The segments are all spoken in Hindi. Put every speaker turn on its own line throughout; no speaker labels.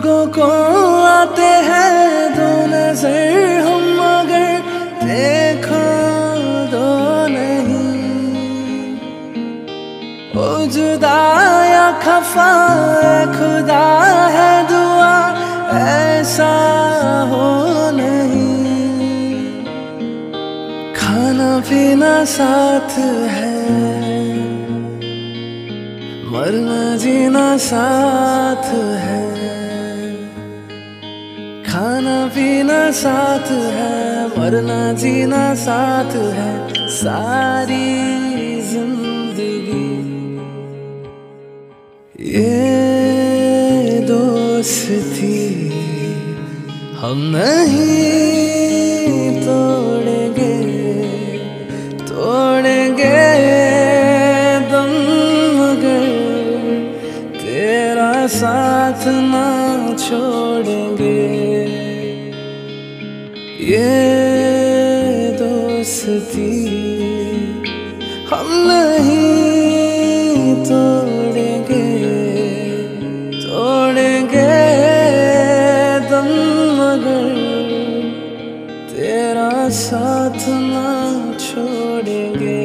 लोगों को आते हैं दो नजर, हम मगर देखो दो नहीं। ओ जुदा या खफा खुदा है दुआ ऐसा हो नहीं। खाना पीना साथ है, मरना जीना साथ है। खाना पीना साथ है, मरना जीना साथ है। सारी जिंदगी ये दोस्ती हम नहीं तोड़ेंगे, तोड़ेंगे दम मगर तेरा साथ ना छोड़ेंगे। ये दोस्ती हम नहीं तोड़ेंगे, तोड़ेंगे दम मगर तेरा साथ ना छोड़ेंगे।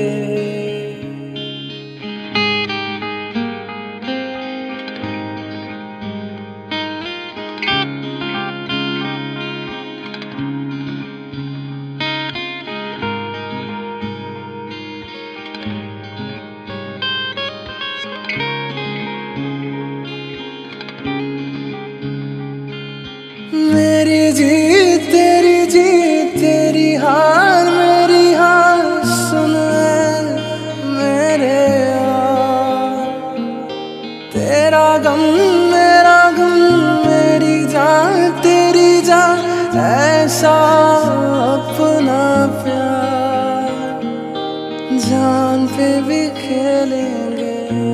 मेरी जीत तेरी जीत, तेरी हार मेरी हार, सुन मेरे यार। तेरा गम मेरा गम, मेरी जान तेरी जान, ऐसा अपना प्यार। जान पे भी खेलेंगे,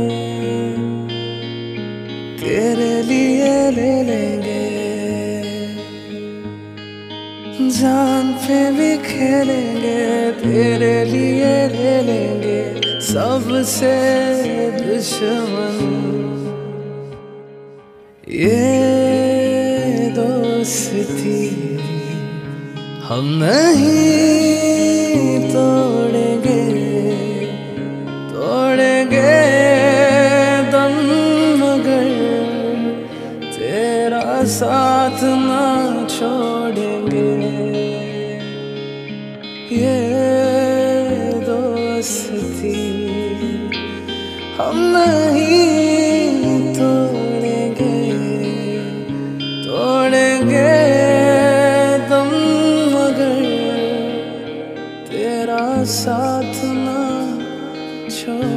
तेरे लिए ले लेंगे। जान पे भी खेलेंगे, तेरे लिए ले लेंगे। सबसे दुश्मन ये दोस्ती हम नहीं तोड़ेंगे, तोड़ेंगे दम मगर तेरा साथ ना छोड़ेंगे। ये दोस्ती हम नहीं तोड़ेंगे, तोड़ेंगे दम मगर तेरा साथ ना छोड़ेंगे।